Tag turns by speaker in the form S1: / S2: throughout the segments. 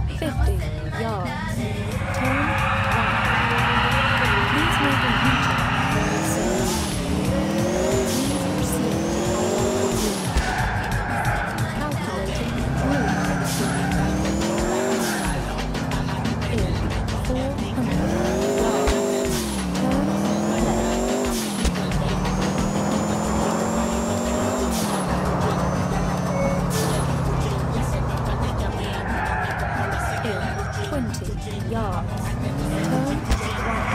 S1: 50 yards. Turn right. Please make a U-turn very soon. Please proceed to calculating route. In 400 yards. Turn left. In 20 yards. Turn right.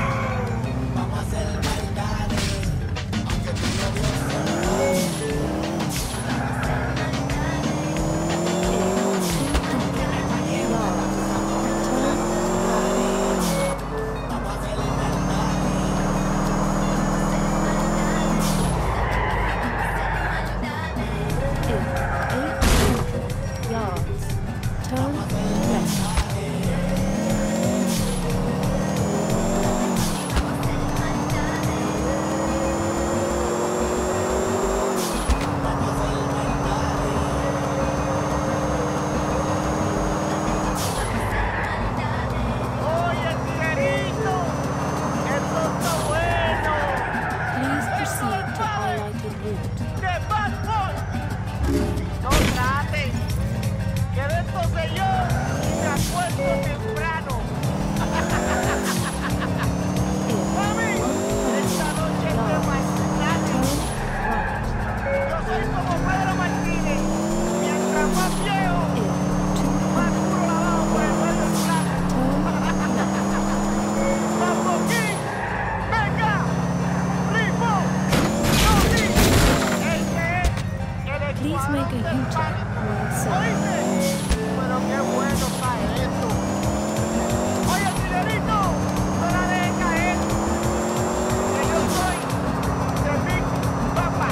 S1: Please make a U-turn where it says.
S2: Pero qué bueno está esto. Oye, Tinerito, no la dejes caer. Que yo soy the Big Papa.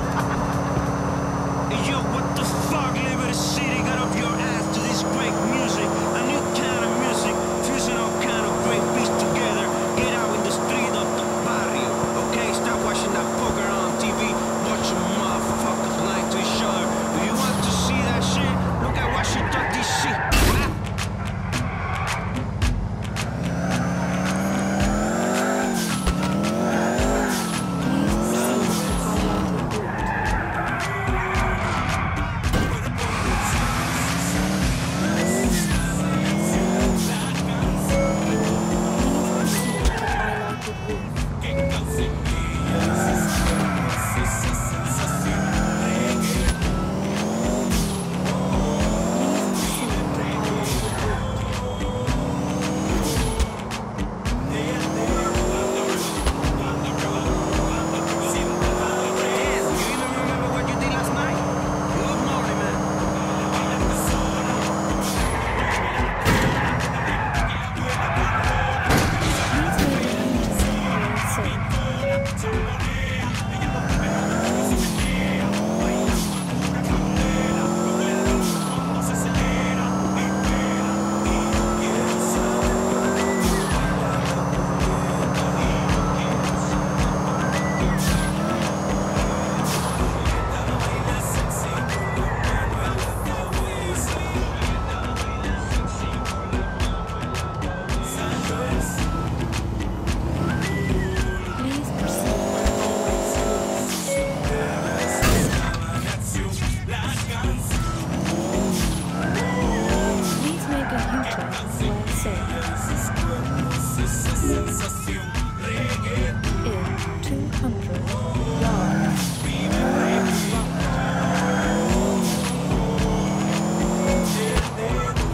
S3: Yo, what the fuck, Liberty City got up your ass to this great music, a new kind of music, fusing all kind of great beats together. Get out in the street of the barrio, okay? Stop watching that poker on TV, watch your motherfuckers lying to each other. Do you want to see that shit? Look at Washington, D.C.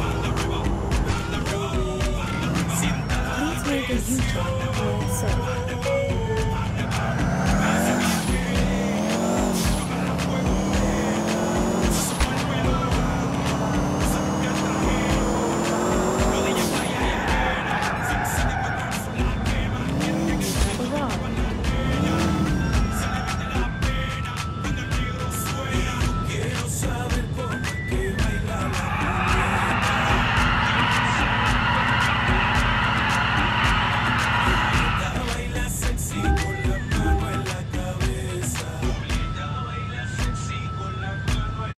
S1: U-turn where it says.